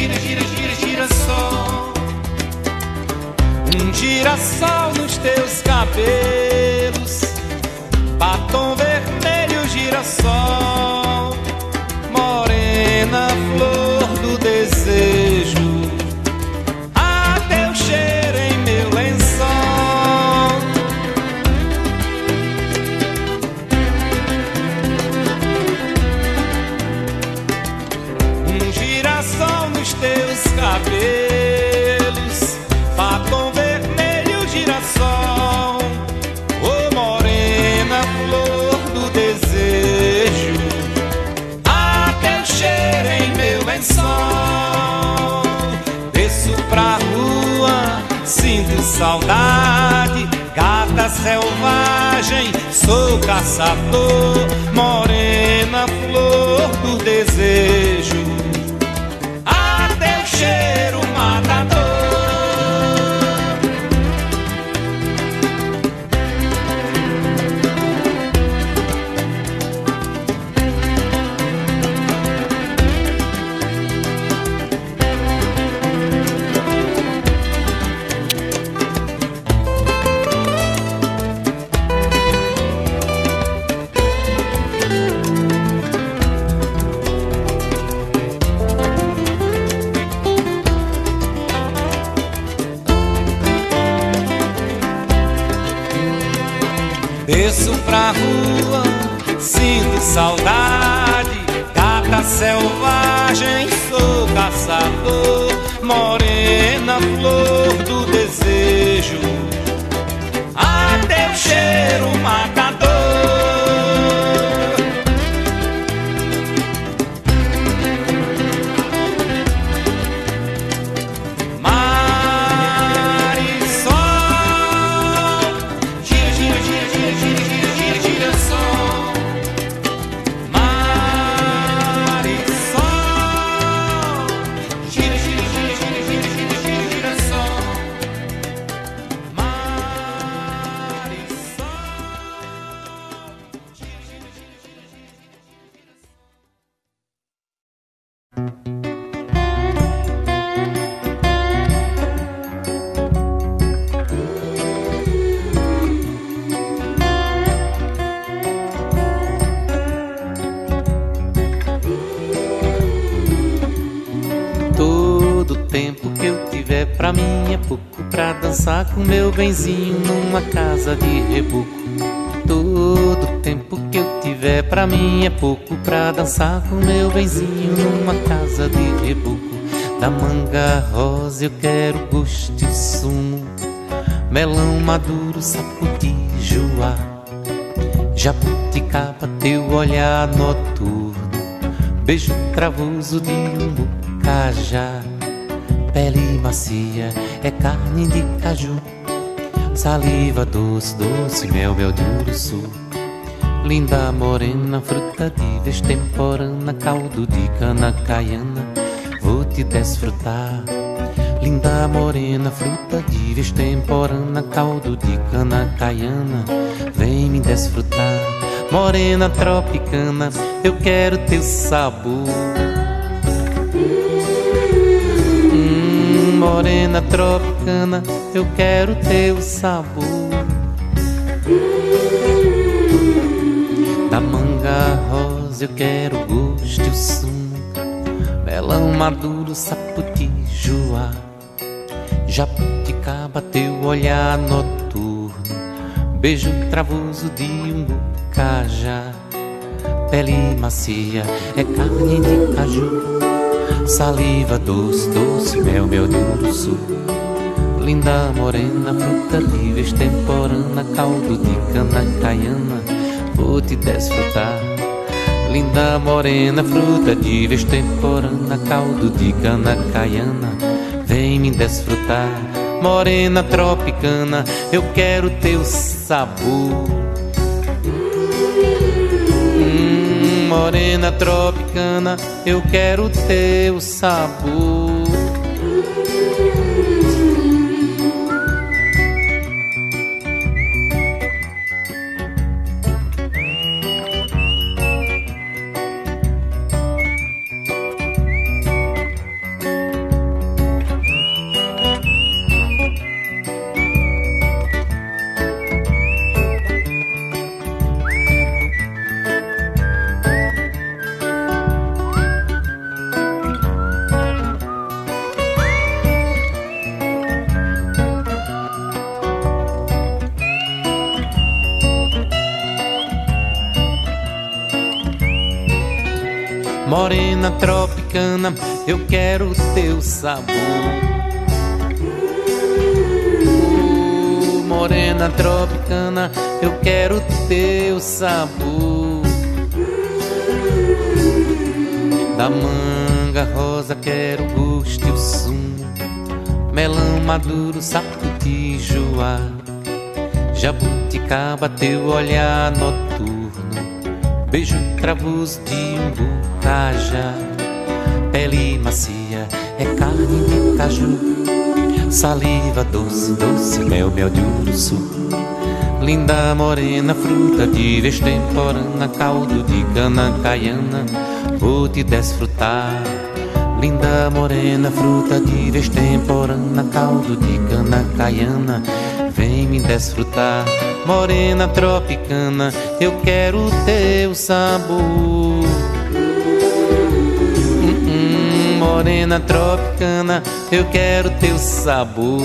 girassol. Um girassol nos teus cabelos, batom vermelho, girassol. Morena, flor do desejo, a teu cheiro em meu lençol. Um girassol nos teus cabelos, batom vermelho, girassol. Oh, morena, flor do desejo, a teu cheiro em meu lençol. Desço pra rua, sinto saudade, gata selvagem, sou caçador. Morena, flor do desejo, a teu cheiro matador. Desço pra rua, sinto saudade, gata selvagem, sou caçador. Morena, flor do desejo, a teu cheiro matador. Pra mim é pouco pra dançar com meu benzinho numa casa de reboco. Todo tempo que eu tiver pra mim é pouco pra dançar com meu benzinho numa casa de reboco. Da manga rosa eu quero gosto e sumo, melão maduro, sapudijuá, jabuticaba, teu olhar noturno, beijo travoso de um bocajá. Pele macia é carne de caju, saliva doce, doce, mel, mel de uruçu. Linda morena, fruta de vez temporana, caldo de cana caiana, vou te desfrutar. Linda morena, fruta de vez temporana, caldo de cana caiana, vem me desfrutar. Morena tropicana, eu quero teu sabor. Morena tropicana, eu quero teu sabor. Da manga rosa eu quero gosto e o sumo, melão maduro, saputijuá, jabuticaba, teu olhar noturno, beijo travoso de um bocajá. Pele macia é carne de caju, saliva doce, doce, mel, mel de uruçu. Linda morena, fruta de vez temporana, caldo de cana caiana, vou te desfrutar. Linda morena, fruta de vez temporana, caldo de cana caiana, vem me desfrutar. Morena tropicana, eu quero teu sabor. Morena tropicana, eu quero teu sabor. Morena tropicana, eu quero teu sabor. Morena tropicana, eu quero teu sabor. Da manga rosa quero o gosto e o sumo, melão maduro, sapo tijuá, jabuticaba, teu olhar noturno, beijo travoso de umbucajá. Pele macia é carne de caju, saliva doce, doce, mel, mel de uruçu. Linda morena, fruta de vez temporana, caldo de cana caiana, vou te desfrutar. Linda morena, fruta de vez temporana, caldo de cana caiana, vem me desfrutar. Morena tropicana, eu quero o teu sabor. Morena tropicana, eu quero teu sabor.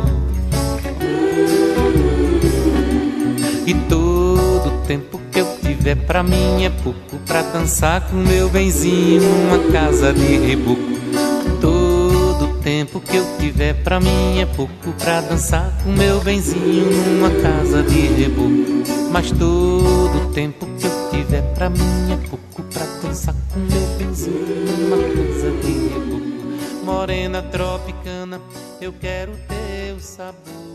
E todo tempo que eu tiver pra mim é pouco pra dançar com meu benzinho numa casa de reboco. Todo tempo que eu tiver pra mim é pouco pra dançar com meu benzinho numa casa de reboco. Mas todo tempo que eu tiver pra mim é pouco pra dançar com meu benzinho numa casa de reboco. Morena tropicana, eu quero teu sabor.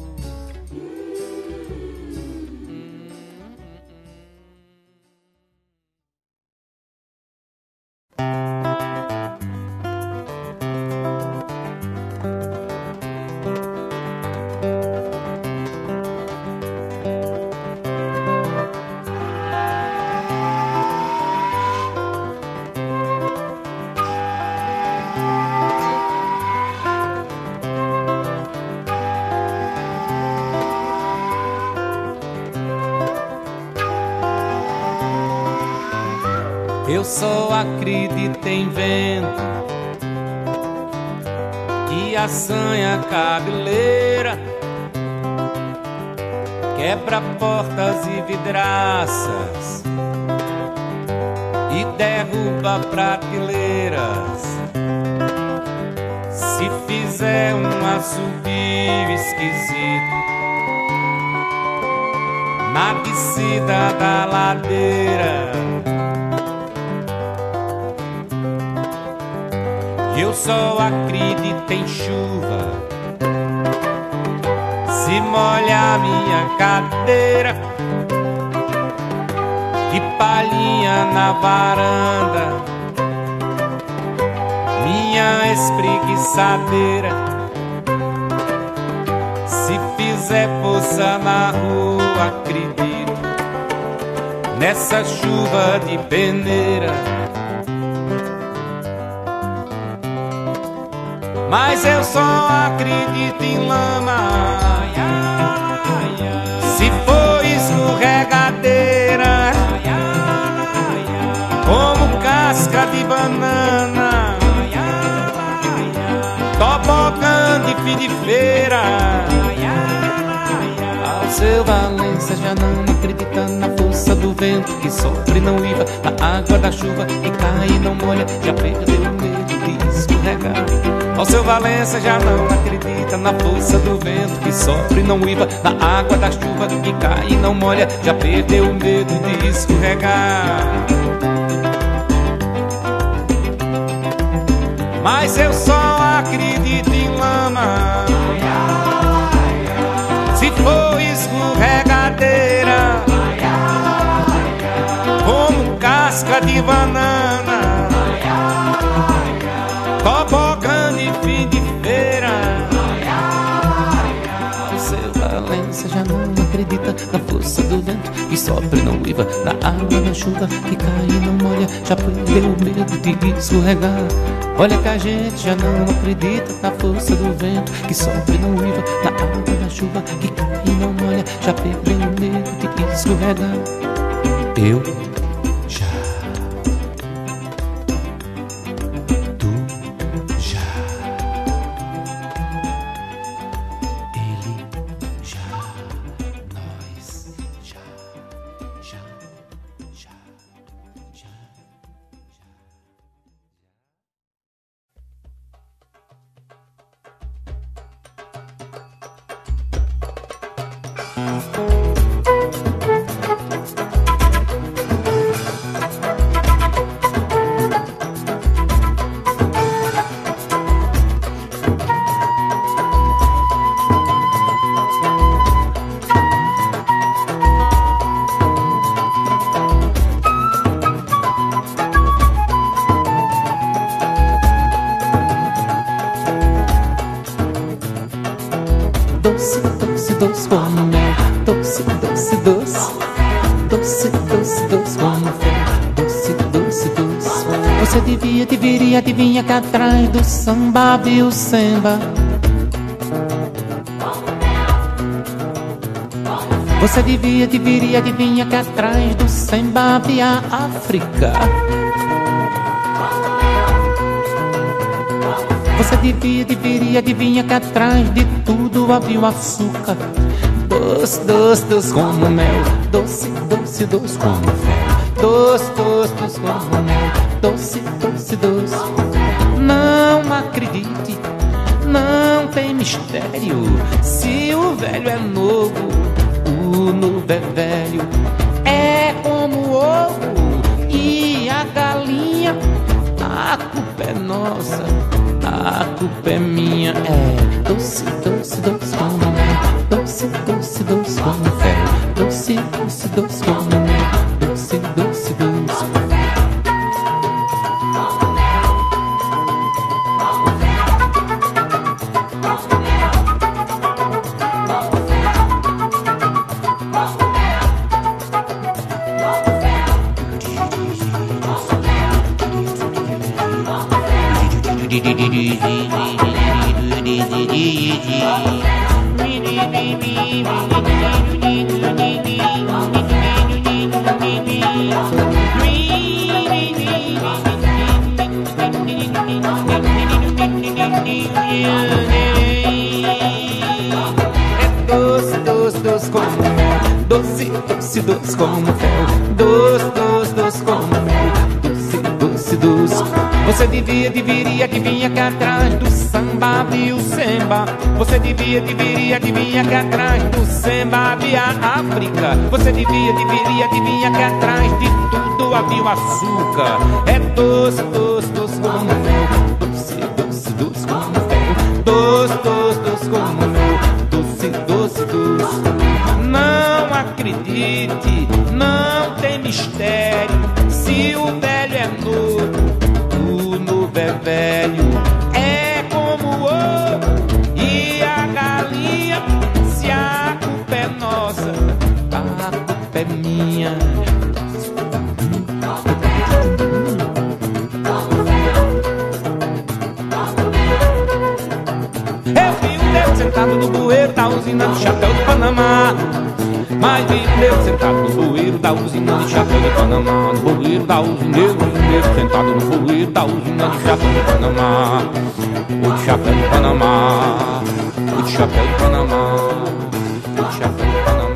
Eu só acredito em vento que assanha a cabeleira, quebra portas e vidraças e derruba prateleiras. Se fizer um assobio esquisito na descida da ladeira, eu só acredito em chuva se molhar minha cadeira e palhinha na varanda, minha espreguiçadeira. Se fizer poça na rua, acredito nessa chuva de peneira. Mas eu só acredito em lama se for escorregadeira, como casca de banana, tobogã de fim de feira. Ao seu Valença já não acredita na força do vento que sopra e não uiva, na água da chuva que cai e não molha, já perdeu o medo de escorregar. Ao seu Valença já não acredita na força do vento que sopra e não uiva, na água da chuva que cai e não molha, já perdeu o medo de escorregar. Mas eu só acredito em lama se for escorregadeira, como casca de banana, tobogã de fim de feira. O seu Valença já não acredita na força do vento que sopra e não uiva, na água da chuva que cai e não molha, já perdeu o medo de escorregar. Olha que a gente já não acredita na força do vento que sopra e não uiva, na água da chuva que cai e não molha, já perdeu o medo de escorregar. Eu já, tu já, ele já, nós já, já, já, já, já. Doce, doce, doce como mel. Doce, doce, doce. Doce, doce, doce como fel. Doce, doce, doce. Você deveria adivinhar que atrás do samba viu o samba. Você deveria adivinhar que atrás do samba havia África. Você deveria adivinhar que atrás de tudo havia o açúcar. Doce, doce, doce como mel. Doce, doce, doce como fel. Doce, doce, doce como mel. Doce, doce, doce. Não acredite, não tem mistério. Se o velho é novo, o novo é velho. É como o ovo e a galinha. A culpa é nossa, a culpa é minha. É doce, doce, doce como mel. Doce, doce, doce como fel. Doce, doce, doce como mel. Doce, doce, doce. Doce, doce, doce como fel. Doce, doce, doce como mel. Doce, doce, doce. Você deveria adivinhar que atrás do samba havia o samba. Você deveria adivinhar que atrás do samba havia África. Você deveria adivinhar que atrás de tudo havia o açúcar. É doce, doce, doce como mel. Doce, doce, doce como fel. Doce, doce, doce como mel. Doce, doce, doce. Não acredite, não tem mistério. Se o velho é novo, o novo é velho. É como o ovo e a galinha. Se a culpa é nossa, a culpa é minha. Eu vi um dedo sentado no bueiro da usina de chapéu de Panamá. Mas vi um dedo sentado no bueiro da usina de chapéu de Panamá. No bueiro da usina, eu vi um dedo sentado no bueiro da usina de chapéu de Panamá. O de chapéu de Panamá. O de chapéu de Panamá. O de chapéu de Panamá.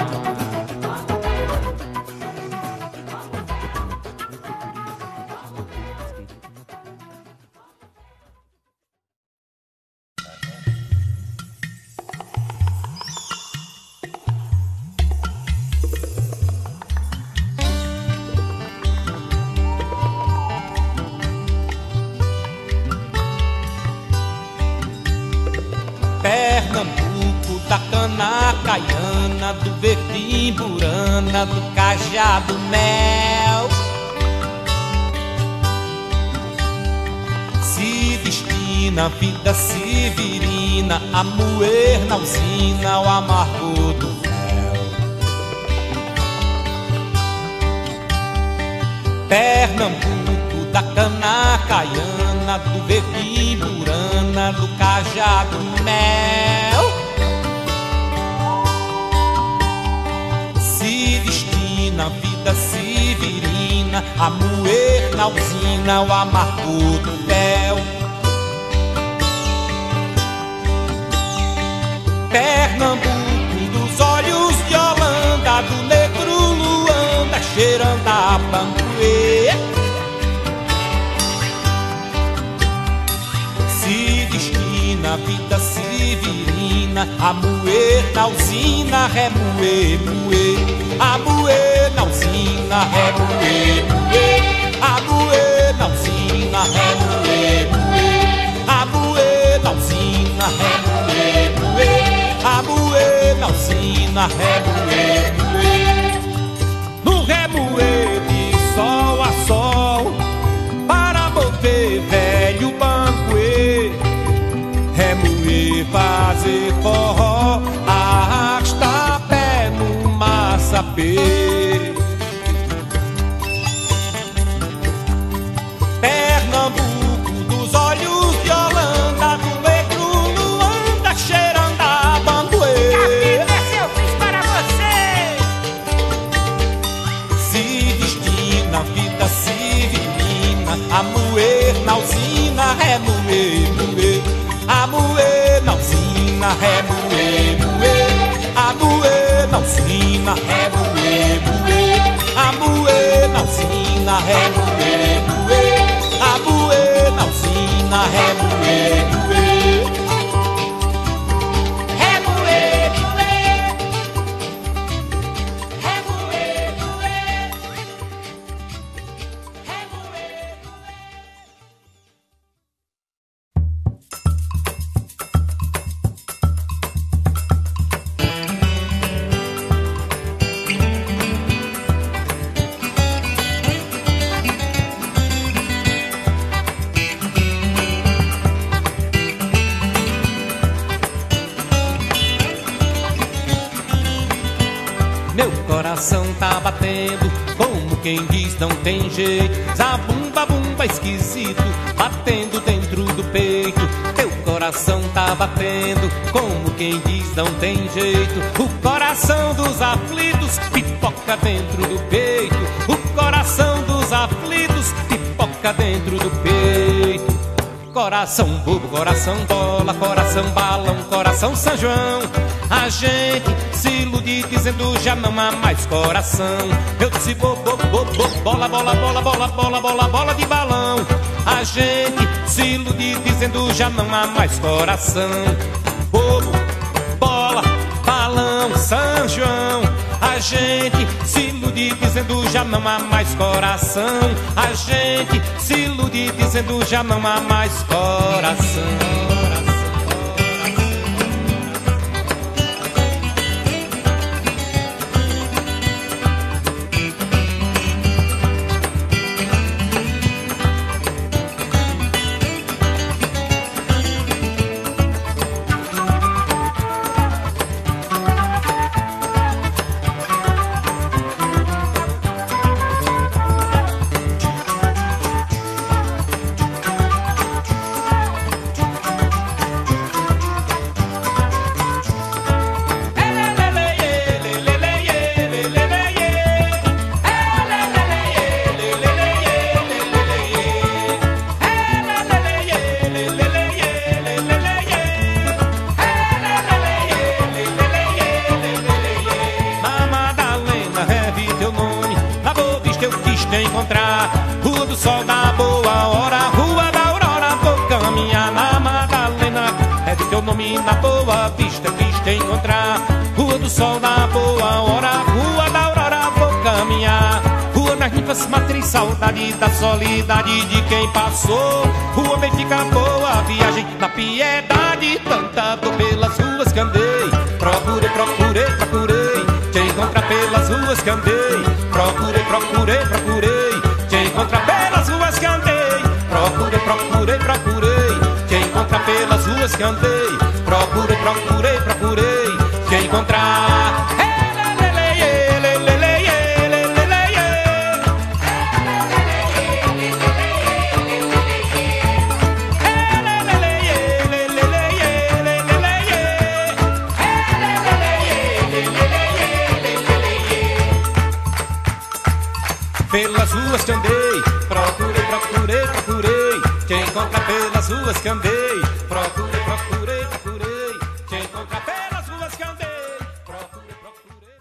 Pernambuco, da cana caiana, do verde burana, do cajado mel. Se destina a vida severina, a moer na usina, o amargo do véu. Pernambuco, da cana caiana, do verde burana, do cajado mel. Se destina a vida severina, a moer na usina, o amargo do véu. Pernambuco, dos olhos de Holanda, do negro Luanda, cheirando a bambuê. Se destina Nalzinha, vida severina, a moer na usina, remoer, moer, a moer na usina, remoer, moer, a moer na usina, remoer, moer, a moer na usina, remoer, moer, a moer na usina, remoer, moer, no remoer de sol a sol, para mover velho banquê, remoer, fazer forró, arrasta pé no massapê. Pernambuco dos olhos de Holanda, do negro Luanda, cheirando a bandoê. Esse eu fiz para você. Se destina a vida civilina, a moer na usina, remoer, moer, a moer na usina, remoer, moer, a moer na usina, remoer, moer, a moer na usina, remoer, moer, a moer na usina, remoer, moer, Remoer, moer. Remoer, moer. Remoer, moer. meu coração tá batendo, como quem diz não tem jeito. Zabumba, bumba esquisito, batendo dentro do peito. Teu coração tá batendo, como quem diz não tem jeito. O coração dos aflitos pipoca dentro do peito. O coração dos aflitos pipoca dentro do peito. Coração bobo, coração bola, coração balão, coração São João. A gente se ilude dizendo já não há mais coração. Eu disse bobo, bobo, bola, bola, bola, bola, bola, bola, bola de balão. A gente se ilude dizendo já não há mais coração. Bobo, bola, balão, São João. A gente se ilude dizendo já não há mais coração. A gente se ilude dizendo já não há mais coração. Rua do Sol da Boa Hora, Rua da Aurora, vou caminhar na Madalena. É de teu nome na Boa Vista quis te encontrar. Rua do Sol da Boa Hora, Rua da Aurora, vou caminhar. Rua das ninfas, matriz, saudade da solidade de quem passou. Rua Benfica, boa viagem na piedade. Tanta dor pelas ruas que andei, procurei, procurei, procurei te encontrar pelas ruas que andei. Procurei, procurei, procurei te encontrar pelas ruas que andei. Procurei, procurei, procurei te encontrar pelas ruas que andei. Procurei, procurei, procurei te encontrar. Pelas ruas que andei, procurei, procurei, procurei te encontrar pelas ruas que andei. Procurei, procurei, procurei te encontrar pelas ruas que andei. Procurei, procurei,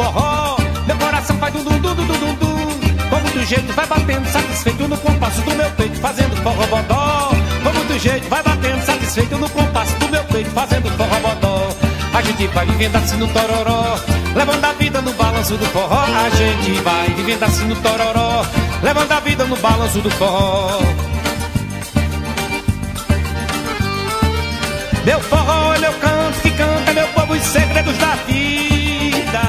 forró. Meu coração faz dum dum dum dum dum dum. Com muito jeito vai batendo satisfeito no compasso do meu peito, fazendo forró bodó. Com muito jeito vai batendo satisfeito no compasso do meu peito, fazendo forró bodó. A gente vai vivendo assim no tororó, levando a vida no balanço do forró. A gente vai vivendo assim no tororó, levando a vida no balanço do forró. Meu forró é meu canto que canta, meu povo, os segredos da vida.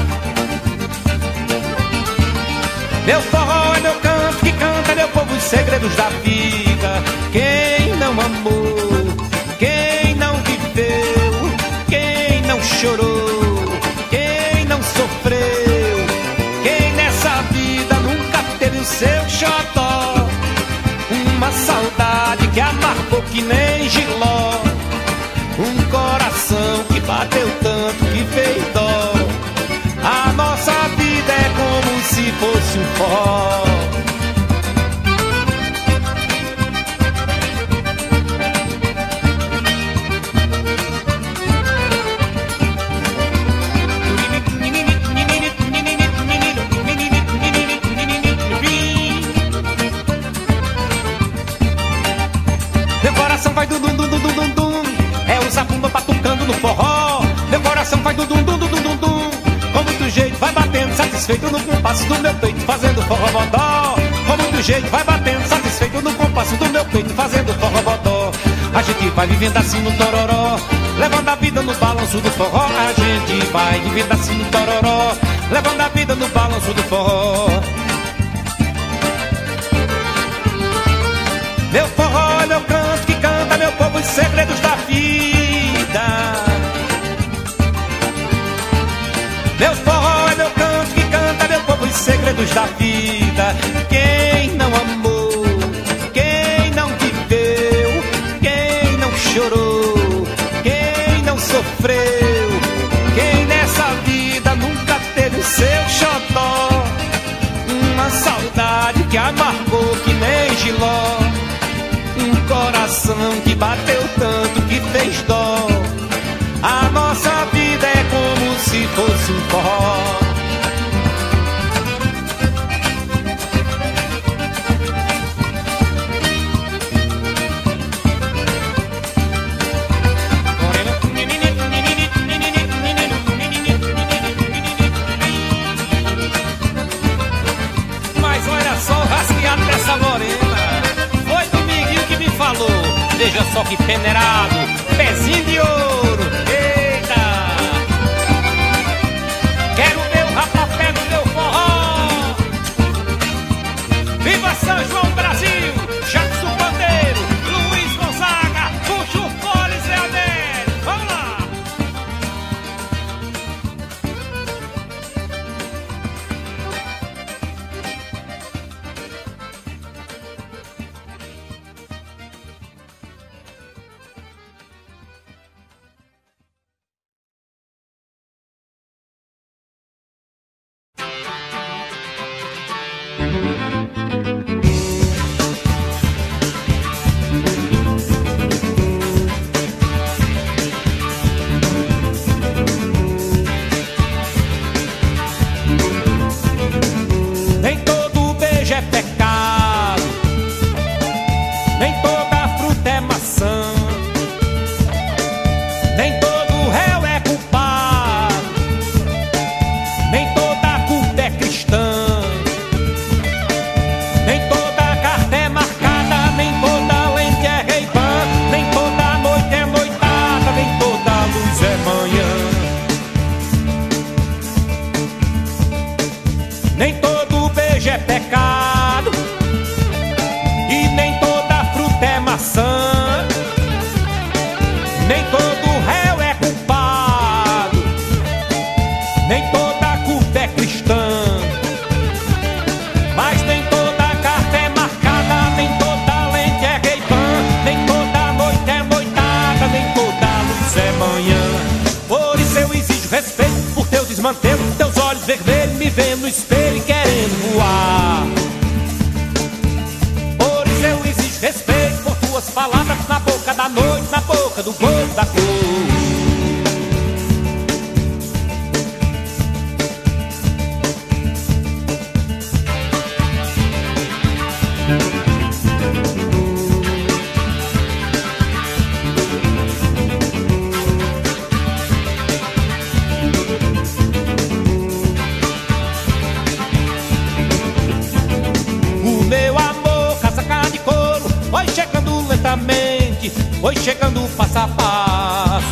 Meu forró é meu canto que canta, meu povo, os segredos da vida. Quem não amou, quem não viveu, quem não chorou, quem não sofreu, quem nessa vida nunca teve o seu xodó, uma saudade que amargou que nem giló, um coração que bateu tanto que fez dó. A nossa vida é como se fosse um forró. Meu coração vai dum dum dum dum dum dum. É o zabumba batucando no forró. Meu coração vai dum dum dum dum dum dum. Com muito jeito vai batendo satisfeito no compasso do meu peito, fazendo forró bodó. Com muito jeito vai batendo satisfeito no compasso do meu peito, fazendo forró bodó. A gente vai vivendo assim no tororó, levando a vida no balanço do forró. A gente vai vivendo assim no tororó, levando a vida no balanço do forró. Meu forró é meu canto que canta, meu povo, os segredos da vida. Meu forró é meu canto que canta, meu povo, os segredos da vida. Quem não amou, quem não viveu, quem não chorou, quem não sofreu, quem nessa vida nunca teve o seu xodó, uma saudade que amargou que nem giló, um coração que bateu tanto que fez dó. A nossa vida é como se fosse um forró. Mas olha só o rasgueado dessa morena. Foi Dominguinho que me falou. Veja só que peneirado, pezinho de ouro. Eita! Quero ver o rapapé do meu forró. Viva São João Brasil, Jackson Bandeiro, Luiz Gonzaga, Puxo Fole, Zé Adélio. Vamos lá! Nem todo beijo é pecado, nem toda fruta é maçã, nem todo réu é culpado, nem toda culpa é cristã, nem toda carta é marcada, nem toda lente é reibã, nem toda noite é noitada, nem toda luz é manhã, nem todo beijo é pecado e nem toda fruta é maçã, nem todo réu é culpado, nem toda culpa é cristã, mas nem toda carta é marcada, nem toda lente é reibã, nem toda noite é noitada, nem toda luz é manhã. Por isso eu exijo respeito por teu desmantelo, teus olhos vermelhos me vendo no espelho e querendo voar. Por isso eu exijo respeito por tuas palavras na boca da noite, na boca do povo da cor. foi chegando passo a passo.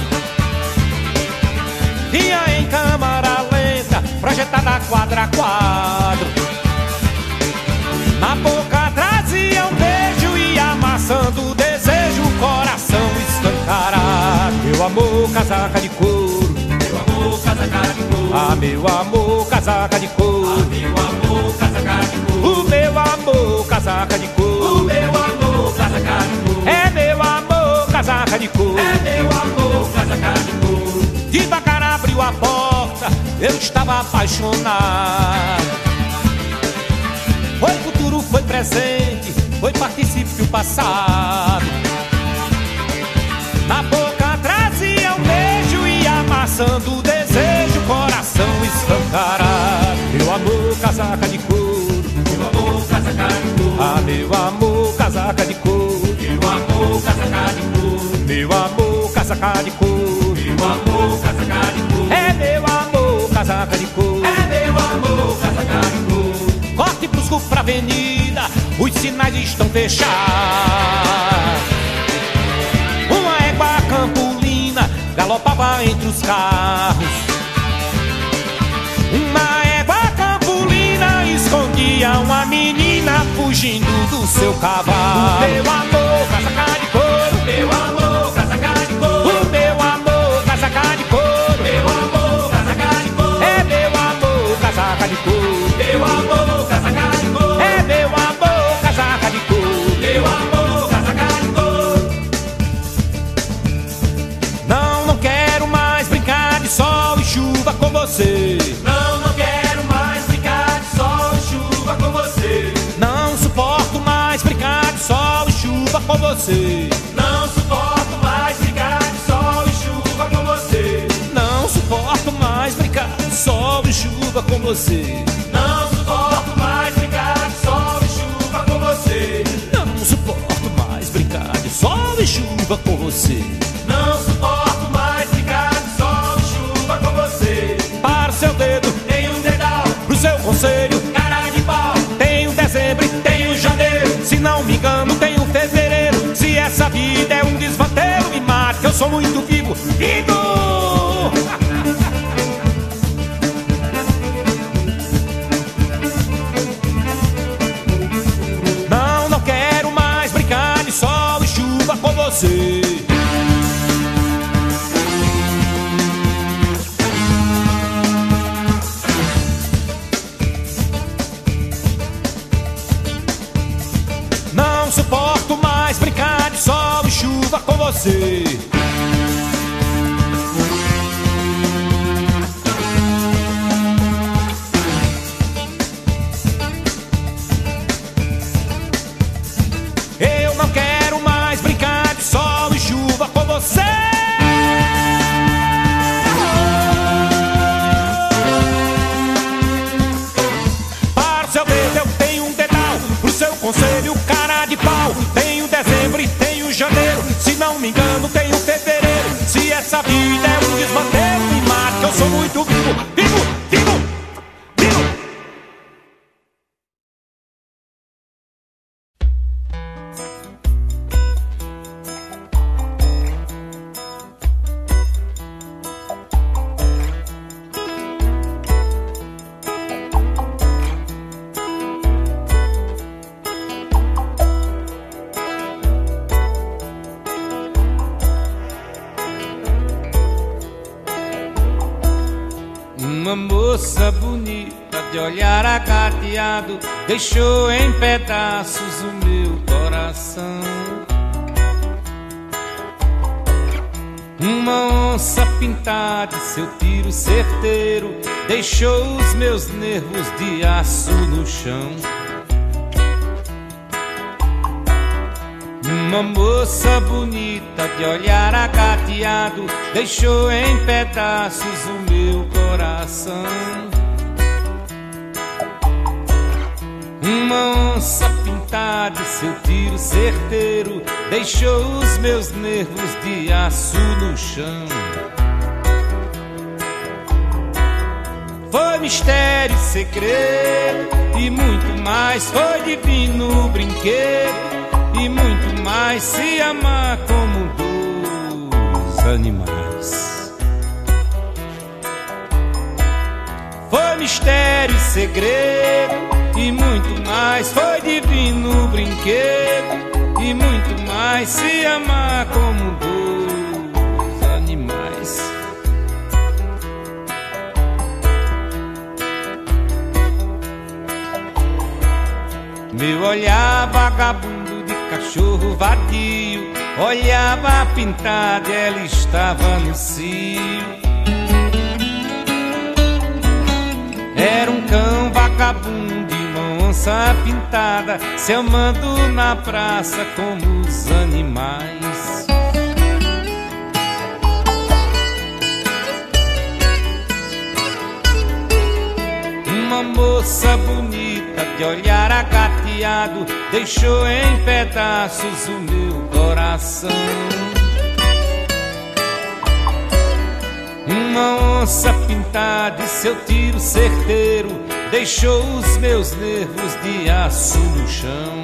Ia em câmara lenta, projetada quadro a quadro. Na boca trazia um beijo e amassando o desejo, o coração escancarado. Meu amor, casaca de couro. Meu amor, casaca de couro. Ah, meu amor, casaca de couro. Ah, meu amor, casaca de couro. O meu amor, casaca de couro. O meu amor, casaca de couro. É meu amor, casaca de couro. É meu amor, casaca de couro. Devagar abriu a porta, eu estava apaixonado. Foi futuro, foi presente, foi particípio passado. Na boca trazia um beijo e amassando o desejo, coração escancarado. Meu amor, casaca de couro. Meu amor, casaca de couro. Ah, meu amor, casaca de couro. Meu amor, casaca de couro. Meu amor, casaca de couro. Meu amor, casaca de couro. É meu amor, casaca de couro. É meu amor, casaca de couro. Corte brusco pra avenida, os sinais estão fechados. Uma égua campulina galopava entre os carros. Uma égua campulina escondia uma menina fugindo do seu cavalo. Meu amor, casaca de couro. Meu amor, casaca de couro. O meu amor, casaca de couro. Meu amor, casaca de couro. É meu amor, casaca de couro. Meu amor, casaca de couro. É meu amor, casaca de couro. Meu amor, casaca de couro. Não, não quero mais brincar de sol e chuva com você. Não, não quero mais brincar de sol e chuva com você. Não suporto mais brincar de sol e chuva com você. Não suporto mais brincar de sol e chuva com você. Não suporto mais brincar de sol e chuva com você. Não suporto mais brincar de sol e chuva com você. Não suporto mais brincar de sol e chuva com você. Não suporto mais brincar de sol e chuva com você. Para o seu dedo tem um dedal, pro seu conselho cara de pau. Tem o dezembro e tem o janeiro, se não me engano tem o fevereiro. Se essa vida é um desvanteiro, me mate que eu sou muito vivo. Não, não quero mais brincar de sol e chuva com você. Não suporto mais brincar de sol e chuva com você. Eu não quero mais brincar de sol e chuva com você. Para o seu dedo eu tenho um dedal, pro seu conselho cara de pau. Tem o dezembro e tem o janeiro, se não me engano tem o fevereiro. Se essa vida é um desmanteiro, me mate que eu sou muito vivo. Vivo, vivo, vivo. Uma moça bonita de olhar agateado deixou em pedaços o meu coração. Uma onça pintada de seu tiro certeiro deixou os meus nervos de aço no chão. Uma moça bonita de olhar agateado deixou em pedaços o meu coração. Uma onça pintada de seu tiro certeiro deixou os meus nervos de aço no chão. Foi mistério, segredo e muito mais. Foi divino brinquedo e muito mais. Se amar como dois dos animais. Foi mistério e segredo e muito mais, foi divino brinquedo e muito mais, se amar como dois animais. Meu olhar vagabundo de cachorro vadio olhava pintada e ela estava no cio. Era um cão vagabundo e uma onça pintada se amando na praça como os animais. Uma moça bonita de olhar agateado deixou em pedaços o meu coração. Uma onça pintada e seu tiro certeiro deixou os meus nervos de aço no chão.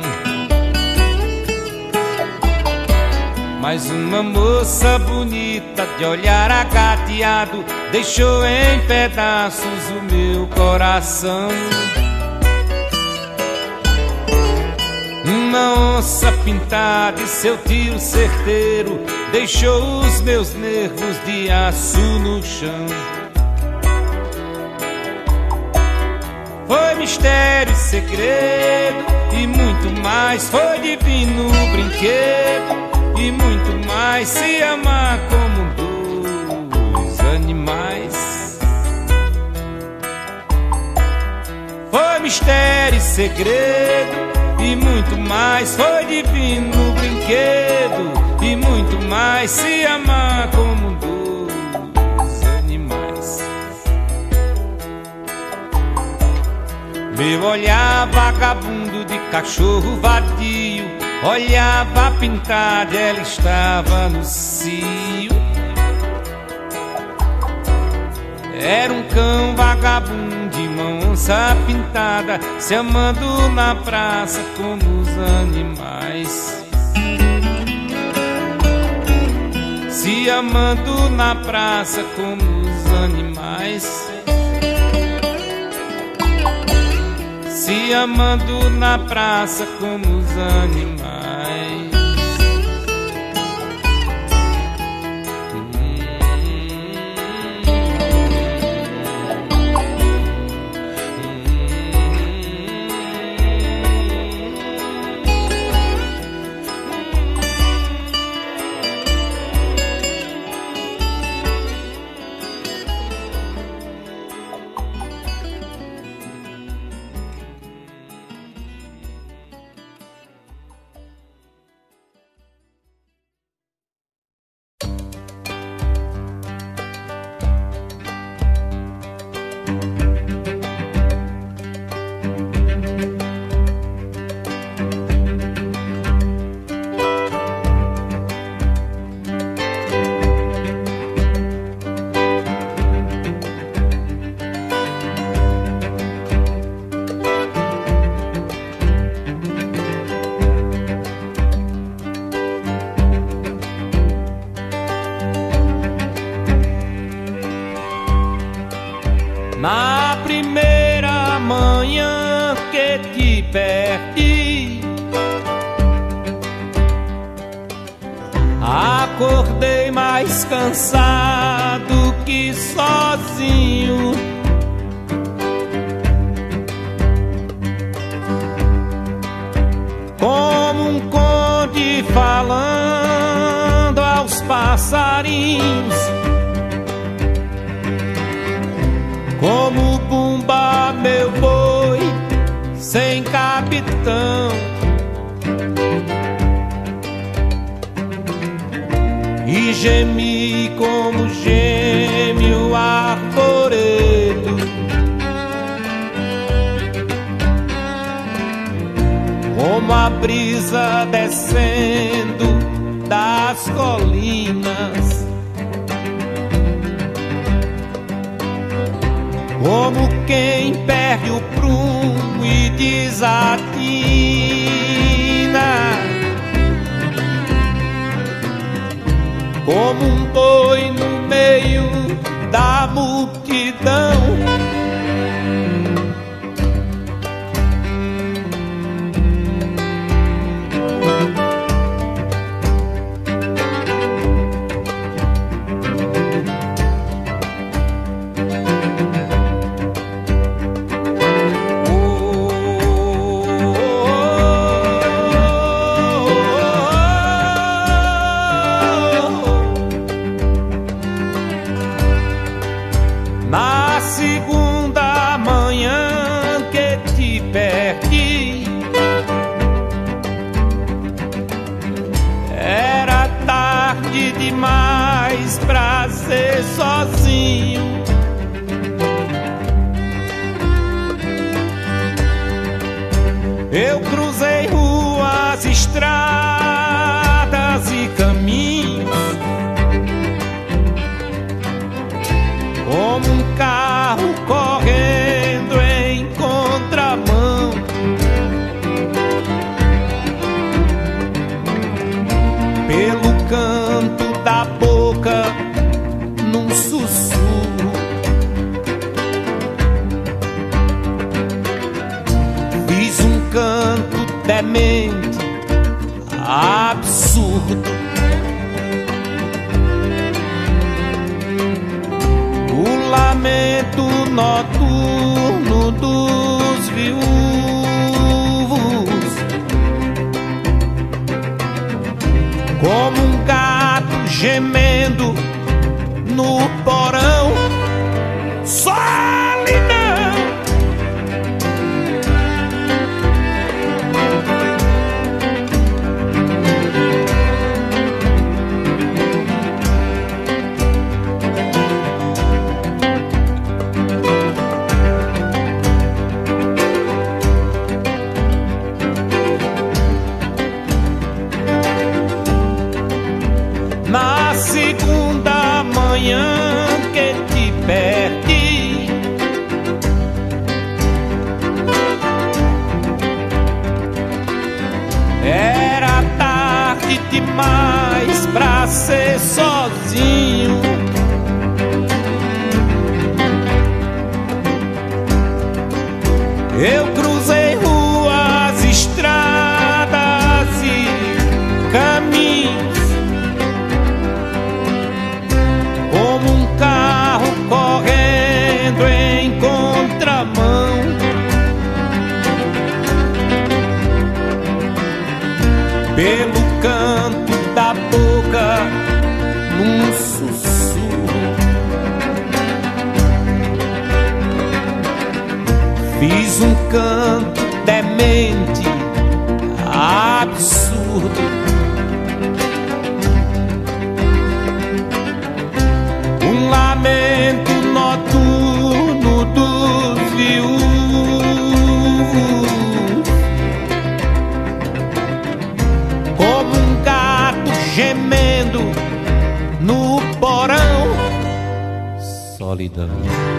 Mas uma moça bonita de olhar agateado deixou em pedaços o meu coração. Uma onça pintada e seu tiro certeiro deixou os meus nervos de aço no chão. Foi mistério e segredo e muito mais, foi divino brinquedo e muito mais, se amar como dois animais. Foi mistério e segredo e muito mais, foi divino brinquedo e muito mais, se amar como dois animais. Meu olhar vagabundo de cachorro vadio olhava pintada e ela estava no cio. Era um cão vagabundo e uma onça pintada se amando na praça como os animais. Se amando na praça como os animais. Se amando na praça como os animais. Na primeira manhã que te perdi, acordei mais cansado que sozinho. Como um conde falando aos passarinhos, como Bumba, meu boi sem capitão, e gemi como geme o arvoredo, como a brisa descendo das colinas, como quem perde o prumo e desatina, como um boi no meio da multidão. Na segunda manhã que te perdi, era tarde demais pra ser sozinho. Eu cruzei ruas, estradas e caminhos, como um carro correndo em contramão. Pelo canto da boca, num sussurro, fiz um canto demente, absurdo. O lamento noturno dos viúvos, como um gato gemendo no porão. Solidão. Na segunda manhã que te perdi, era tarde demais pra ser sozinho. Eu cruzei ruas, estradas e caminhos, como um carro correndo em contramão. Pelo canto da boca, num sussurro, fiz um canto demente, absurdo. Um lamento noturno dos viúvos, como um gato gemendo no porão. Solidão.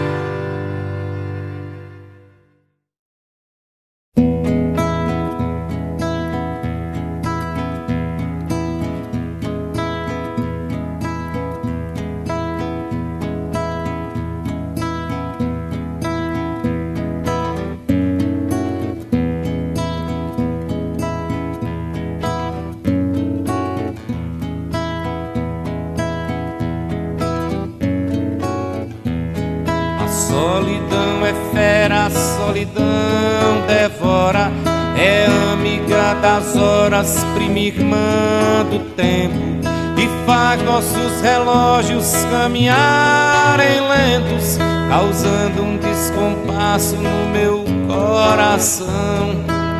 Solidão é fera, a solidão devora, é amiga das horas, prima irmã do tempo, e faz nossos relógios caminharem lentos, causando um descompasso no meu coração.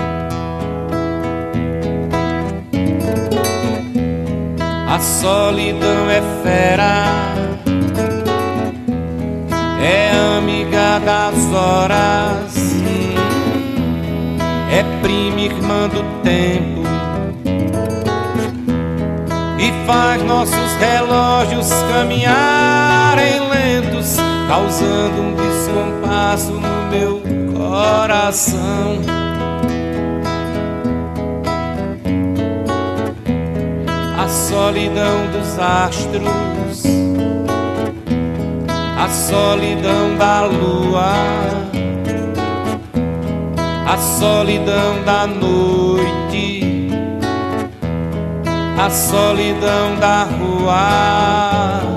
A solidão é fera, é amiga das horas, é prima irmã do tempo, e faz nossos relógios caminharem lentos, causando um descompasso no meu coração. A solidão dos astros, a solidão da lua, a solidão da noite, a solidão da rua.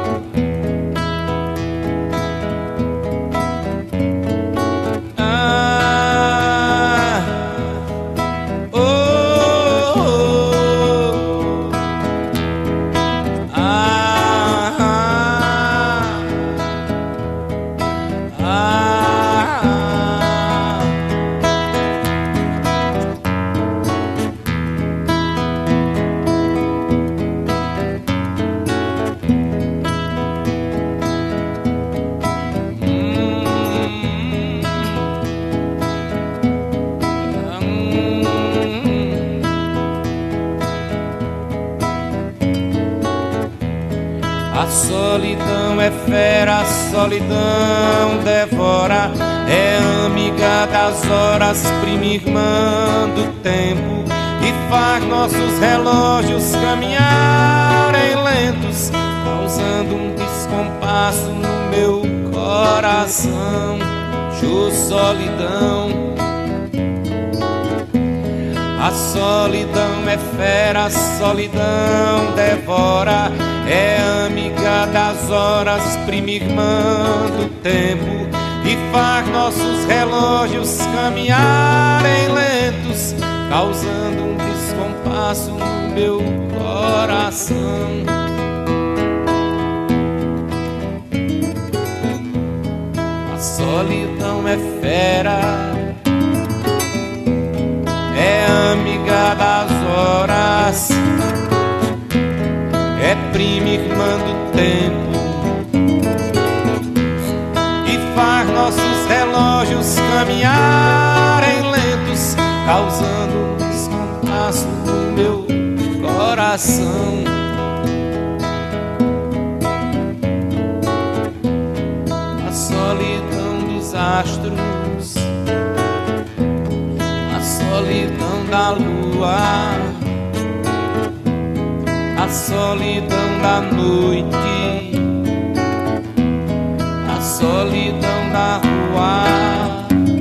A solidão é fera, a solidão devora, é amiga das horas, prima irmã do tempo, e faz nossos relógios caminharem lentos, causando um descompasso no meu coração. Jô, solidão. A solidão é fera, a solidão devora, é amiga das horas, prima irmã do tempo, e faz nossos relógios caminharem lentos, causando um descompasso no meu coração. A solidão é fera, é amiga das horas, é prima irmã do tempo, e faz nossos relógios caminharem lentos, causando um descompasso no meu coração. A solidão dos astros, a solidão da lua, a solidão da noite, a solidão da rua.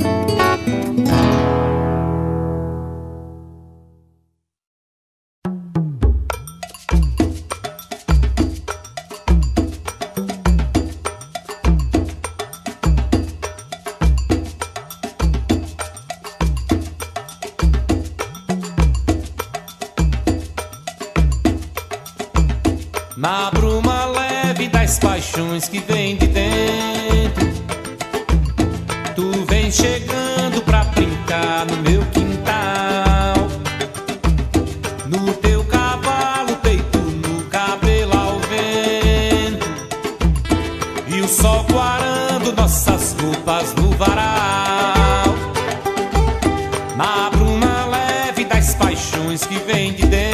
Na bruma leve das paixões que vem de dentro, tu vem chegando pra brincar no meu quintal, no teu cavalo, peito no cabelo ao vento, e o sol quarando nossas roupas no varal. Na bruma leve das paixões que vem de dentro,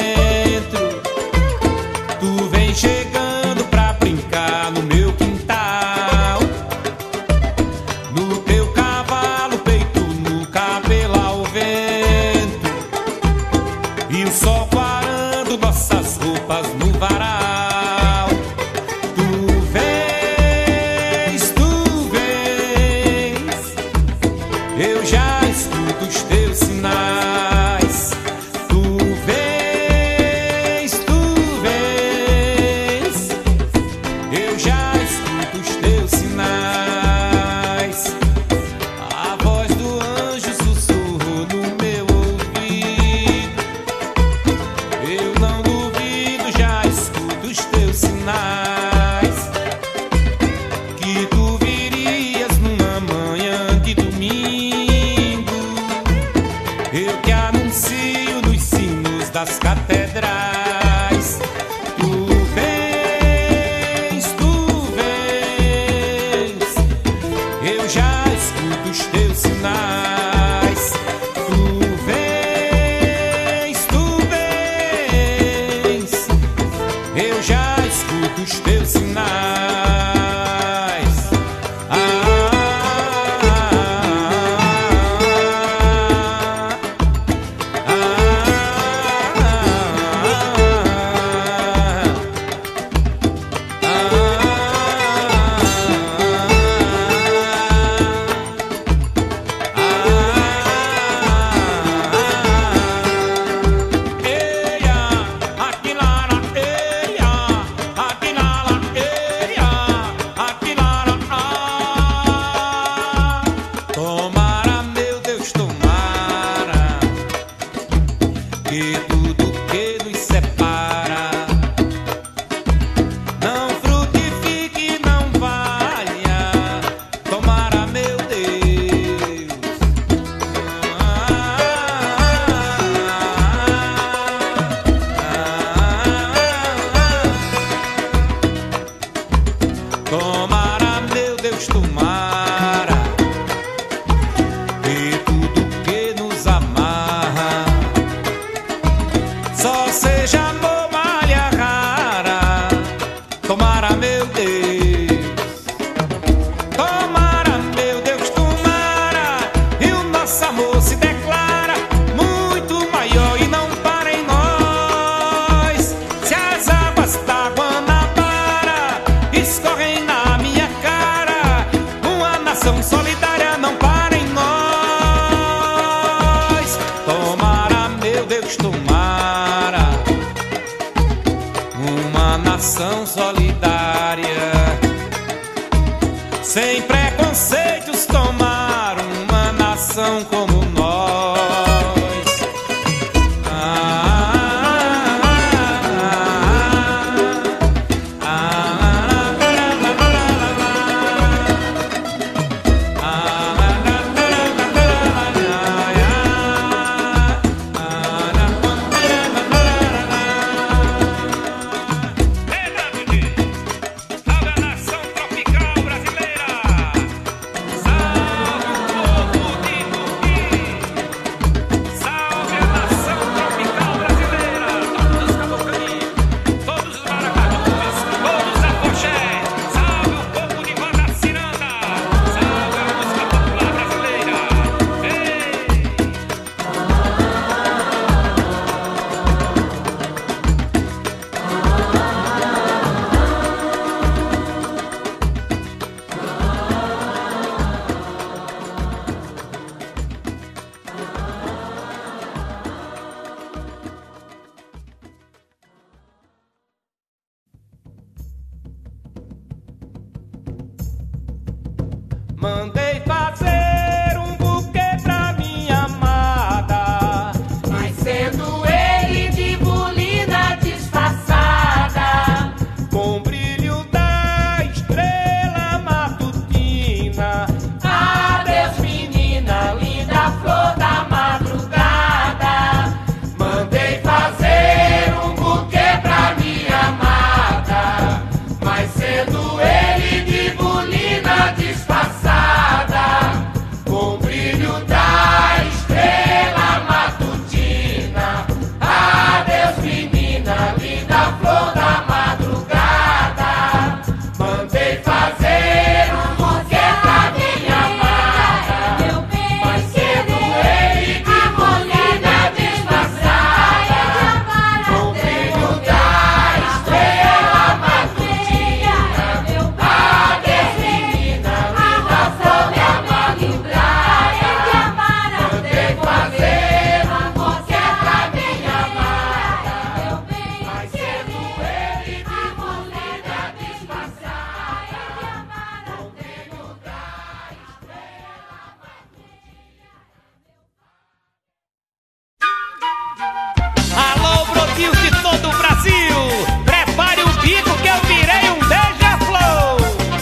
chegando pra brincar no meu quintal, no teu cavalo, peito no cabelo ao vento, e o sol quarando nossas roupas no varal. Tu vens, eu já escuto os teus sinais. Tu vens, Deus tomara que tudo que nos amarra só seja amor, malha rara. Tomara, meu Deus, tomara, meu Deus, tomara, e o nosso amor se declara muito maior e não para em nós. Se as águas da Guanabara escorrem na minha cara, uma nação solidária não para em nós. Tomara, meu Deus, tomara, uma nação solidária, sem preconceitos, tomar uma nação como nós. Salve a nação tropical brasileira! Salve o povo de Tupi! Salve a nação tropical brasileira! Todos os caboclinhos, todos os maracajus, todos os afoxés! Salve o povo de Guanaciranda! Salve a música popular brasileira! Ei! Mandei fazer um buquê pra minha amada, Mas sendo ele de bolina disfarçada, com o brilho da estrela matutina. adeus menina, linda flor da madrugada. Mandei fazer um buquê pra minha amada, mas sendo ele de bolina disfarçada, com o brilho da estrela matutina. Adeus menina, linda flor da madrugada. Mandei fazer um buquê pra minha amada, mas sendo ele de bolina disfarçada, com o brilho da estrela matutina. Adeus menina, linda flor da madrugada. Mandei fazer um buquê pra minha amada, mas sendo ele de bolina disfarçada, com o brilho da Alô, brotinhos de todo o Brasil, prepare o bico que eu virei um beija-flor.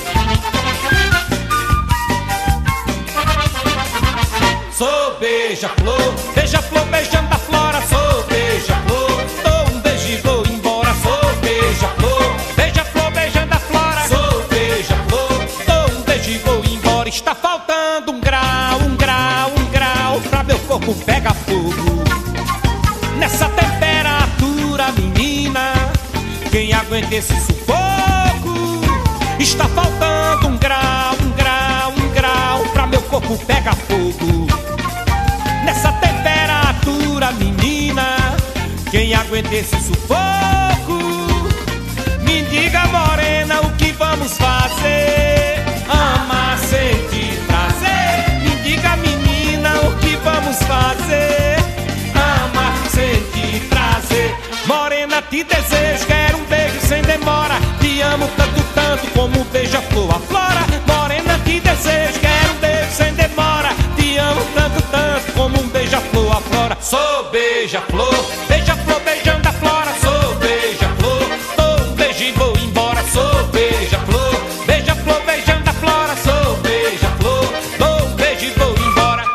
Sou beija-flor, beija-flor beijando a flora. Sou beija-flor, dou um beijo e vou embora. Sou beija-flor, beija-flor beijando a flora. Sou beija-flor, dou um beijo e vou embora. Está faltando um grau, um grau, um grau, pra meu corpo pegar fogo. Nessa temperatura, menina, quem aguenta esse sufoco? Está faltando um grau, um grau, um grau, pra meu corpo pegar fogo. Nessa temperatura, menina, quem aguenta esse sufoco? Me diga, morena, o que vamos fazer? Amar, sentir, prazer. Me diga, menina, o que vamos fazer? Amar, sentir, prazer. Morena, te desejo, quero um beijo sem demora. Te amo tanto, tanto como um beija-flor a flora. Morena, te desejo, quero um beijo sem demora. Te amo tanto, tanto como um beija-flor a flora. Sou beija-flor, beija-flor beijando a flora. Sou beija-flor, dou um beijo e vou embora. Sou beija-flor, beija-flor beijando a flora. Sou beija-flor, dou um beijo e vou embora.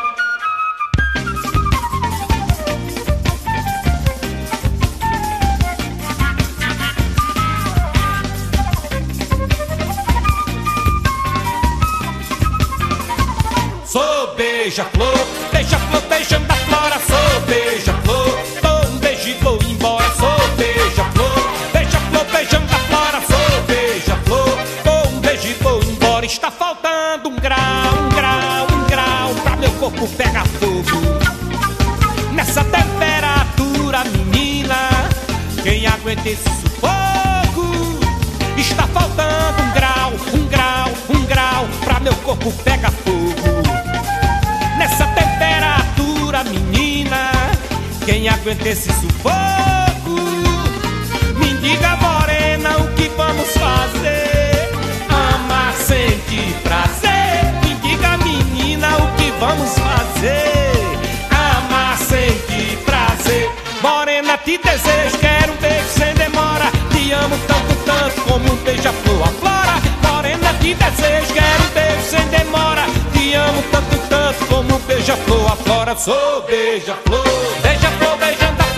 beija-flor, beija-flor beijando a flora. Sou beija-flor, dou um beijo e vou embora. Sou beija-flor, beija-flor beijando a flora. Sou beija-flor, dou um beijo e vou embora. Está faltando um grau, um grau, um grau pra meu corpo pegar fogo. Nessa temperatura, menina, quem aguenta esse sufoco? Está faltando um grau, um grau, um grau pra meu corpo pegar fogo. Nessa temperatura, menina, quem aguenta esse sufoco? Me diga, morena, o que vamos fazer? Amar, sentir prazer. Me diga, menina, o que vamos fazer? Amar, sentir prazer. Morena, te desejo, quero um beijo sem demora. Te amo tanto, tanto como um beija-flor aflora. Morena, te desejo, quero um beijo sem demora. Te amo tanto, tanto como um beija-flor aflora. Sou beija-flor, beija-flor beijando a